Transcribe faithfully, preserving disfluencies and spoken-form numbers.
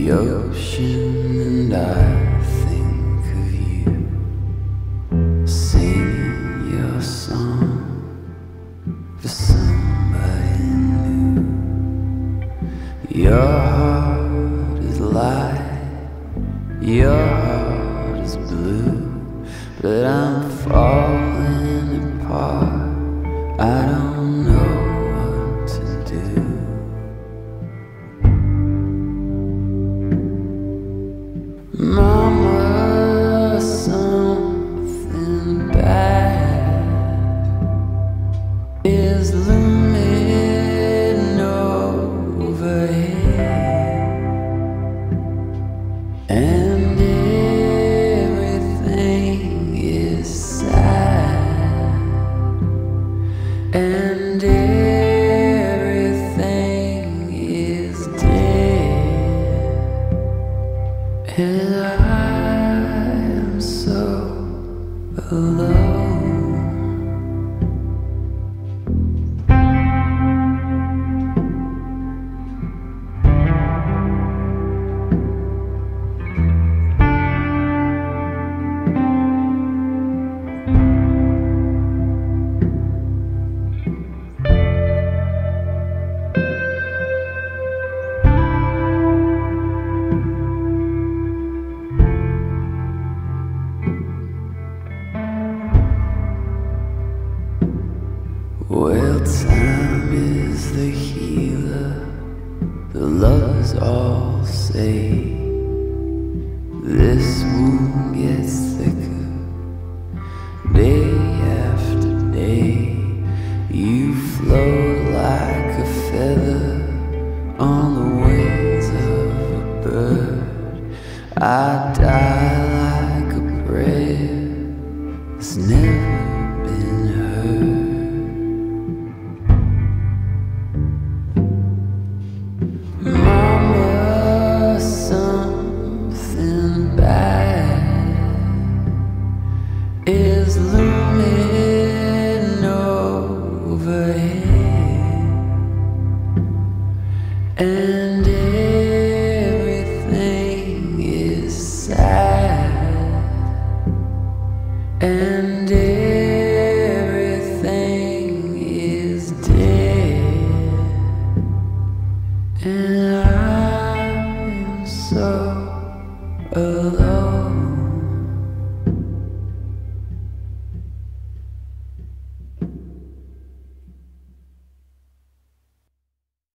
the ocean, and I think of you, singing your song for somebody new. Your heart is light, your heart is blue, but I'm falling apart. I don't know what to do. Mama, something bad is looming overhead, and everything is sad, and everything is dead, and I am so alone. Well, time is the healer, the lovers all say. This wound gets thicker, day after day. You float like a feather on the wings of a bird. I die